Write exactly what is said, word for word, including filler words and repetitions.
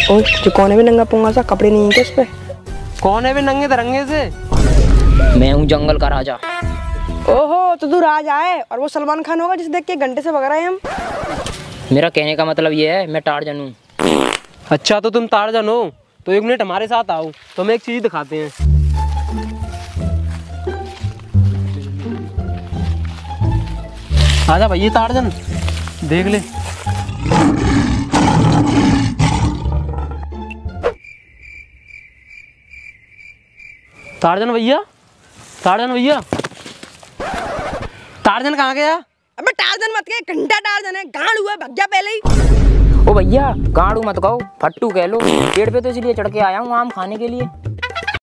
ओ जो कौन है भी नंगा पुंगा सा, कपड़े नहीं है क्या इस पे? कौन है भी नंगे तरंगे से? मैं हूँ जंगल का राजा। ओहो तो तू राजा है और वो सलमान खान होगा जिसे देख के घंटे से भग रहे हैं हम। मेरा कहने का मतलब ये है मैं टार्जन हूँ। अच्छा तो तुम टार्जन हो तो एक मिनट हमारे साथ आओ, तो हमें एक चीज दिखाते हैं। आजा भैया टार्जन, देख ले। टार्जन भैया, टार्जन भैया, टार्जन कहाँ गया? अबे टार्जन मत कह, घंटा टार्जन है, गांड हुआ भग गया पहले ही। ओ भैया गाड़ू मत कहो, फट्टू कह लो। पेड़ पे तो इसलिए चढ़ के आया हूँ आम खाने के लिए।